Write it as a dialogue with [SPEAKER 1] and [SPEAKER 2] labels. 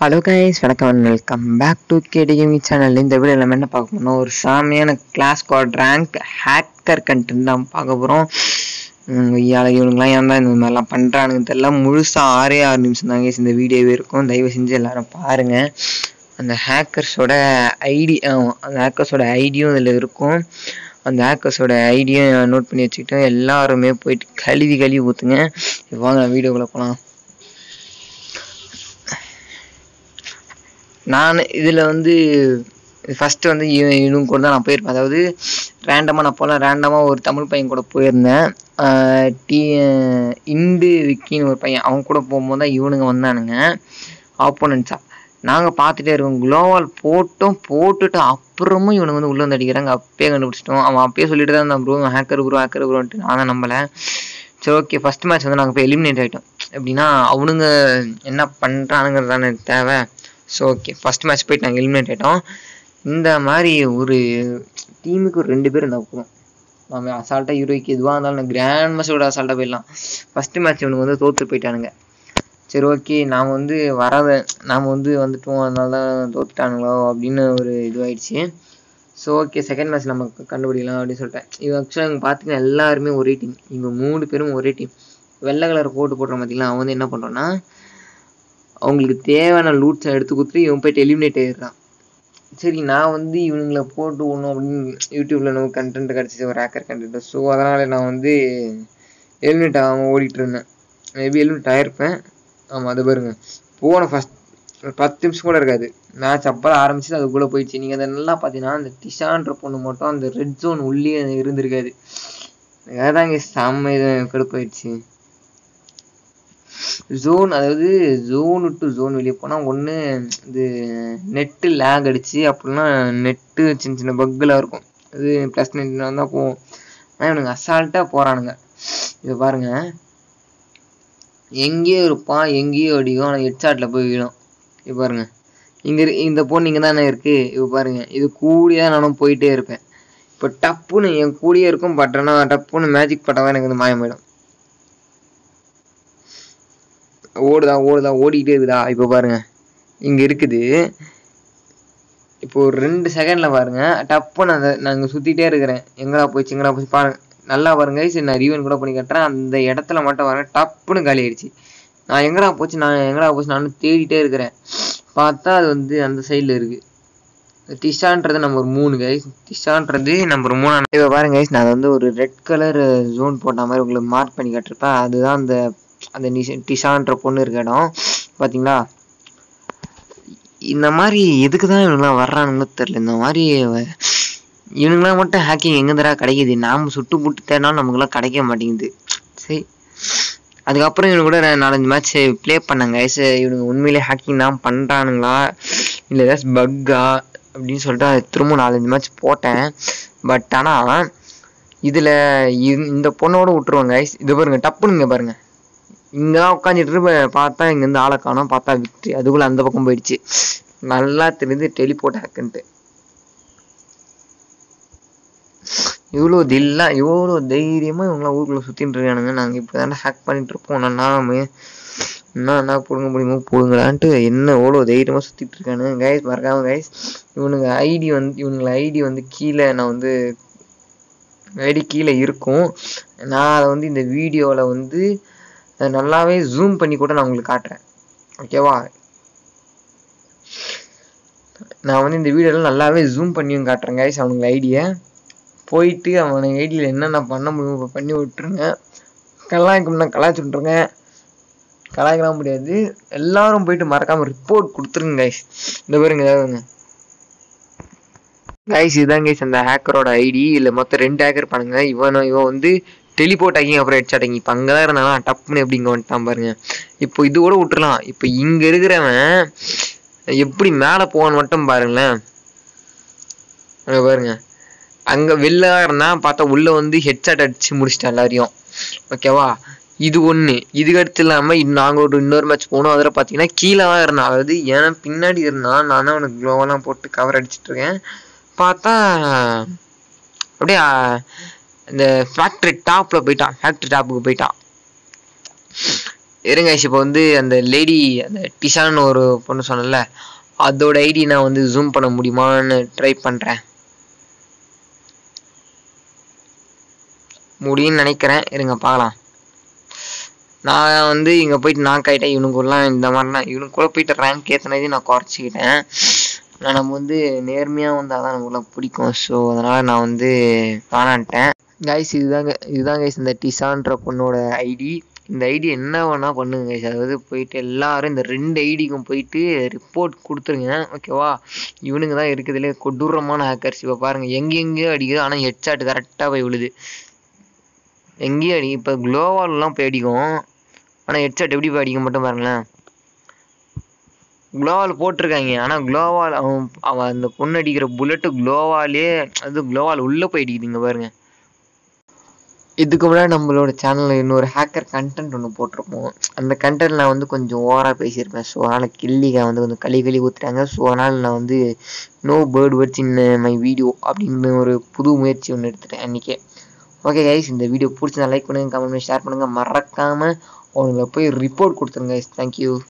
[SPEAKER 1] Hello guys, வணக்கம் and welcome back to KD gaming channel. இந்த video நம்ம என்ன பார்க்க போறோம், ஒரு சாமியான class squad rank hacker content தான் பார்க்க போகிறோம். இவனுங்களாம் ஏன் தான் இந்த மாதிரிலாம் பண்ணுறானுங்க தெரியல. முழுசாக 6 நிமிஷம் தான் கைஸ் இந்த வீடியோவே இருக்கும். தயவு செஞ்சு எல்லாரும் பாருங்கள். அந்த ஹேக்கர்ஸோட ஐடியும் இதில் இருக்கும். அந்த ஹேக்கர்ஸோட ஐடியும் நோட் பண்ணி வச்சுக்கிட்டோம். எல்லாருமே போயிட்டு கழுவி ஊற்றுங்க. வாங்க வீடியோக்குள்ளே போகலாம். நான் இதில் ஃபஸ்ட்டு இவனுங்க கூட தான் நான் போயிருப்பேன். அதாவது ரேண்டமாக நான் போகலாம். ரேண்டமாக ஒரு தமிழ் பையன் கூட போயிருந்தேன். இண்டு விக்கின்னு ஒரு பையன், அவன் கூட போகும்போது தான் இவனுங்க வந்தானுங்க ஆப்போனன்ட்ஸாக. நாங்கள் பார்த்துட்டே இருக்கோம். குளோவால் போட்டுட்டு அப்புறமும் இவனுங்க உள்ளே வந்து அடிக்கிறாங்க. அப்பயே கண்டுபிடிச்சிட்டோம். அவன் அப்பயே சொல்லிட்டு தான் இருந்தான், ப்ரோ ஹேக்கர் ப்ரோன்ட்டு. நான் தான் நம்பலை. சரி, ஓகே. ஃபஸ்ட் மேட்ச் நாங்கள் போய் எலிமினேட் ஆகிட்டோம். எப்படின்னா அவனுங்க என்ன பண்ணுறானுங்கிறது தானே தேவை. ஸோ ஓகே, ஃபஸ்ட் மேட்ச் போயிட்டு நாங்கள் எலிமினேட் ஆகிட்டோம். இந்த மாதிரி ஒரு டீமுக்கு ஒரு 2 பேர் இருந்தால் போதும். நம்ம அசால்ட்டாக ஹீரோய்க்கு எதுவாக இருந்தாலும் கிராண்ட் மாஸ்டரோட அசால்ட்டாக போயிடலாம். ஃபஸ்ட்டு மேட்ச் இவனுக்கு தோற்று போயிட்டானுங்க. சரி, ஓகே, நாம் வந்துட்டோம், அதனால தான் தோற்றுட்டானுங்களோ அப்படின்னு ஒரு இதுவாகிடுச்சு. ஸோ ஓகே, செகண்ட் மேட்ச் நம்ம கண்டுபிடிக்கலாம் அப்படின்னு சொல்லிட்டேன். இவன் ஆக்சுவலாக இவங்க பார்த்தீங்கன்னா எல்லாருமே ஒரே டீம். இவங்க 3 பேரும் ஒரே டீம். வெள்ளை கலர் போடுறோம் பார்த்தீங்களா. அவன் என்ன பண்ணுறான்னா, அவங்களுக்கு தேவையான லூட்ஸை எடுத்து கொடுத்துட்டு இவன் போய்ட்டு எலிமினேட் ஆகிடுறான். சரி, நான் இவனுங்களை போட்டு ஒன்றும் அப்படின்னு யூடியூப்பில் நம்ம கண்டென்ட் கிடச்சிச்சு, ஒரு ஹேக்கர் கண்டென்ட். ஸோ அதனால் நான் எலிமினேட் ஆகாமல் ஓடிட்டு இருந்தேன். மேபி எலிமினேட் ஆகிருப்பேன். ஆமாம், அது பாருங்க, போன ஃபஸ்ட் 10 நிமிஷம் கூட இருக்காது மேட்ச். அப்போ ஆரம்பிச்சு அதுக்குள்ளே போயிடுச்சு. நீங்கள் அதை நல்லா பார்த்தீங்கன்னா, அந்த டிஷான்ற பொண்ணு மட்டும் அந்த ரெட் ஜோன் உள்ளே இருந்திருக்காது. அதாங்க செம்ம இது கடுப்பாயிடுச்சு. ஜோன், அதாவது ஜோனு டு ஜோன் வெளியே போனால் ஒன்று இது நெட்டு லேக் அடிச்சு, அப்படின்னா நெட்டு சின்ன பக்கெலாம் இருக்கும். அது ப்ளஸ் நெட் தான் போகும். ஆனால் இவனுங்க அசால்ட்டாக போகிறானுங்க. இதை பாருங்க, எங்கேயோ இருப்பான், எங்கேயோ அடிக்கும், ஆனால் ஹெட்ஷாட்டில் போய் விடும். இப்போ பாருங்க, இந்த பொண்ணு இங்கே தானே இருக்குது. இப்போ பாருங்க, இது கூடியாக நானும் போயிட்டே இருப்பேன். இப்போ டப்புன்னு என் கூடியே இருக்கும். பட் ஆனால் டப்புன்னு மேஜிக் பட்டால் தான் எனக்கு மாயமாயிடும். ஓடிக்கிட்டே இருக்குதா. இப்போ பாருங்க, இங்கே இருக்குது. இப்போ ஒரு 2 செகண்டில் பாருங்க, டப்புன்னு நான் இங்கே சுற்றிட்டே இருக்கிறேன். எங்கடா போச்சு பாருங்க. நல்லா பாருங்க, சரி நான் ரீவன் கூட பண்ணி கட்டுறேன். அந்த இடத்துல மட்டும் பாருங்க, டப்புன்னு காலி ஆயிடுச்சு. நான் எங்கடா போச்சு நானும் தேடிட்டே இருக்கிறேன். பார்த்தா அது அந்த சைடில் இருக்குது. டிஷான்றது நம்பர் 3 கைஸ். டிஷான்றது நம்பர் 3. இப்போ பாருங்க கைஸ், நான் ஒரு ரெட் கலர் ஜோன் போட்ட மாதிரி உங்களுக்கு மார்க் பண்ணி கட்டிருப்பேன். அதுதான் அந்த டிஷான்ற பொண்ணு இருக்க இடம். பார்த்தீங்களா, இந்த மாதிரி எதுக்கு தான் இவனுங்களாம் வர்றானுன்னு தெரியல. இந்த மாதிரி இவனுங்களாம் மட்டும் ஹேக்கிங் எங்கே தடா கிடைக்கிது. நாம் சுட்டு புட்டு தேடினாலும் நமக்குலாம் கிடைக்க மாட்டேங்குது. சரி, அதுக்கப்புறம் இவனு கூட 4-5 மேட்ச் ப்ளே பண்ணாங்க. இவனுங்க உண்மையிலே ஹேக்கிங் தான் பண்ணுறானுங்களா இல்லை ஏதாச்சும் பக்கா அப்படின்னு சொல்லிட்டு திரும்ப 4-5 மேட்ச் போட்டேன். பட் ஆனால் இதில் இந்த பொண்ணோட விட்டுருவாங்க. இது பாருங்க, டப்புனுங்க பாருங்க, இங்கே தான் உட்காந்துட்டு பார்த்தா இங்கேருந்து ஆளை காணோம். பார்த்தா விக்ட்ரி. அதுக்குள்ளே அந்த பக்கம் போயிடுச்சு. நல்லா தெரிஞ்சு டெலிபோர்ட் ஹேக்குன்ட்டு. இவ்வளோ தைரியமாக இவங்களாம் ஊருக்குள்ளே சுற்றின்னு இருக்கானுங்க. நாங்கள் இப்போ தானே ஹேக் பண்ணிட்டு இருப்போம். என்ன போடுங்க முடியுமோ போடுங்களான்ட்டு என்ன எவ்வளோ தைரியமாக சுற்றிட்டு இருக்கானுங்க. கைஸ், மறக்காம கைஸ், இவனுங்களை ஐடி கீழே நான் ஐடி கீழே இருக்கும். நான் அதை இந்த வீடியோவில் நல்லாவே ஜூம் பண்ணி கூட நான் உங்களுக்கு காட்டுறேன். ஓகேவா, நான் இந்த வீடியோவில் நல்லாவே ஜூம் பண்ணியும் காட்டுறேன் கைஸ். அவனுங்க ஐடியை போயிட்டு அவனுங்க ஐடியில் என்னென்ன பண்ண முடியும் பண்ணி விட்டுருங்க. கலாய்ச்சி விட்ருங்க. கலாய்க்கலாம் முடியாது. எல்லாரும் போயிட்டு மறக்காமல் ரிப்போர்ட் கொடுத்துருங்க கைஸ். இந்த பாருங்க கைஸ், இதுதான் கைஸ் அந்த ஹேக்கரோட ஐடி. இல்லை மொத்தம் 2 ஹேக்கர் பண்ணுங்க. இவன் டெலிபோர்ட் ஆகி அப்புறம் ஹெட்ஷாட் ஆகி இப்போ அங்கே தான் இருந்தாலும் டப்புன்னு எப்படி இங்கே வந்துட்டான் பாருங்க. இப்போ இது கூட விட்டுறலாம். இப்போ இங்கே இருக்கிறவன் எப்படி மேலே போவான்னு மட்டும் பாருங்களேன். அங்கே பாருங்க, அங்கே வெளில இருந்தால் பார்த்தா உள்ளே ஹெட்ஷாட் அடிச்சு முடிச்சிட்டேன் எல்லாரையும். ஓகேவா, இது ஒன்று. இதுக்கு அடுத்து இல்லாமல் நாங்கள் இன்னொரு மேட்ச் போகணும். அதில் பார்த்தீங்கன்னா கீழே தான் இருந்தான். அதாவது ஏன்னா பின்னாடி இருந்தான். நான் தான் அவனுக்கு க்ளோவெல்லாம் போட்டு கவர் அடிச்சிட்ருக்கேன். பார்த்தா அப்படியே இந்த ஃபேக்ட்ரி டாப்புக்கு போயிட்டான். இருங்க இப்போ வந்து அந்த லேடி அந்த டிஷான்னு ஒரு பொண்ணு சொன்னல, அதோட ஐடி நான் வந்து ஜூம் பண்ண முடியுமான்னு ட்ரை பண்ணுறேன். முடியும்னு நினைக்கிறேன். இருங்க பார்க்கலாம். நான் வந்து இங்கே போயிட்டு நாக் ஆகிட்டேன். இவனுக்குலாம் இந்த மாதிரிலாம் இவனுக்குள்ளே போயிட்டு ரேங்க் ஏற்றினதையும் நான் குறைச்சிக்கிட்டேன். நம்ம வந்து நேர்மையாக வந்து அதான் நம்மளாம் பிடிக்கும். ஸோ அதனால் நான் வந்து காணான்ட்டேன். கைஸ் இதுதான் கைஸ் இந்த டிசான்ற பொண்ணோட ஐடி. இந்த ஐடி என்ன வேணா பண்ணுங்க கைஸ். அதாவது போயிட்டு எல்லாரும் இந்த 2 ஐடிக்கும் போயிட்டு ரிப்போர்ட் கொடுத்துருங்க, ஓகேவா? இவனுங்க தான் இருக்குதுலே கொடூரமான ஹேக்கர்ஸ். இப்போ பாருங்கள் எங்கெங்கேயோ அடிக்குது, ஆனால் ஹெட்ஷாட் கரெக்டாக போய் விழுது. எங்கேயோ அடிக்கும். இப்போ க்ளோவால்லாம் போய் அடிக்கும், ஆனால் ஹெட்ஷாட் எப்படி போய் அடிக்க மட்டும் பாருங்களேன். க்ளோவால் போட்டிருக்காங்க, ஆனால் க்ளோவால் அவன் அந்த பொண்ணு அடிக்கிற புல்லட்டு க்ளோவாலே, அது க்ளோவால் உள்ளே போய் அடிக்குதுங்க பாருங்க. இதுக்கு முன்னாடி நம்மளோட சேனலில் இன்னொரு ஹேக்கர் கண்டென்ட் ஒன்று போட்டிருப்போம். அந்த கண்டென்ட் நான் வந்து கொஞ்சம் ஓவராக பேசியிருப்பேன். ஸோ அதனால் கில்லிகை வந்து கொஞ்சம் களி ஊற்றுறாங்க. ஸோ அதனால் நான் வந்து no bad words in my video அப்படின்னு ஒரு புது முயற்சி ஒன்று எடுத்துட்டேன் அன்றைக்கே. ஓகே கைஸ், இந்த வீடியோ பிடிச்சா லைக் பண்ணுங்கள், கமெண்ட் பண்ணி ஷேர் பண்ணுங்கள். மறக்காமல் அவங்களை போய் ரிப்போர்ட் கொடுத்துருங்க கைஸ். தேங்க்யூ.